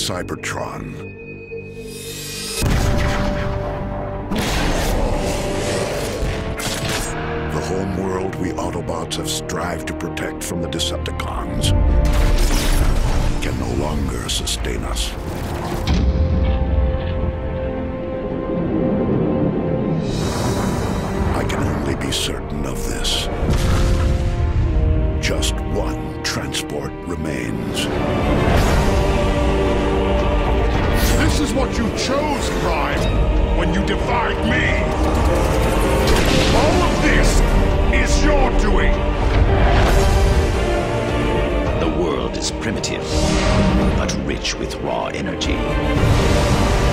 Cybertron. The home world we Autobots have strived to protect from the Decepticons can no longer sustain us. I can only be certain of this. Just one transport remains. This is what you chose, Prime, when you defied me! All of this is your doing! The world is primitive, but rich with raw energy.